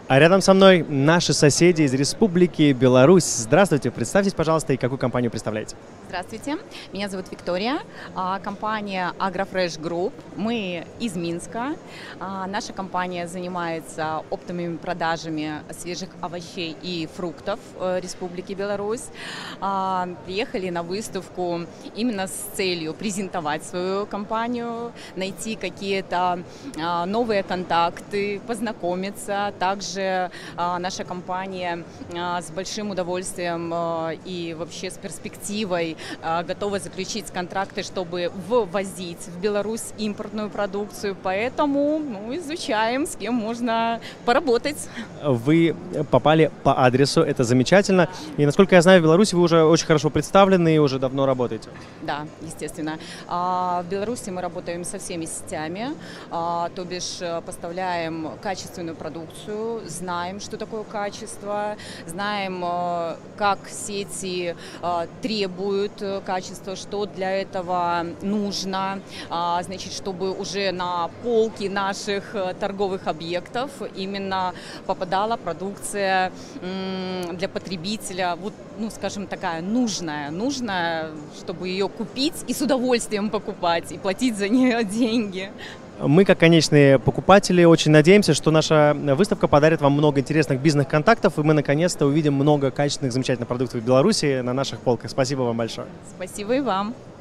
А рядом со мной наши соседи из Республики Беларусь. Здравствуйте, представьтесь, пожалуйста, и какую компанию представляете? Здравствуйте, меня зовут Виктория, компания Agrofresh Group, мы из Минска. Наша компания занимается оптовыми продажами свежих овощей и фруктов Республики Беларусь. Приехали на выставку именно с целью презентовать свою компанию, найти какие-то новые контакты, познакомиться. Также наша компания с большим удовольствием и вообще с перспективой готовы заключить контракты, чтобы ввозить в Беларусь импортную продукцию, поэтому изучаем, с кем можно поработать. Вы попали по адресу, это замечательно. И, насколько я знаю, в Беларуси вы уже очень хорошо представлены и уже давно работаете. Да, естественно. В Беларуси мы работаем со всеми сетями, то бишь поставляем качественную продукцию, знаем, что такое качество, знаем, как сети требуют качества, что для этого нужно, значит, чтобы уже на полки наших торговых объектов именно попадала продукция для потребителя, вот, скажем, такая нужная, чтобы ее купить и с удовольствием покупать, и платить за нее деньги. Мы, как конечные покупатели, очень надеемся, что наша выставка подарит вам много интересных бизнес-контактов, и мы наконец-то увидим много качественных, замечательных продуктов в Беларуси на наших полках. Спасибо вам большое. Спасибо и вам.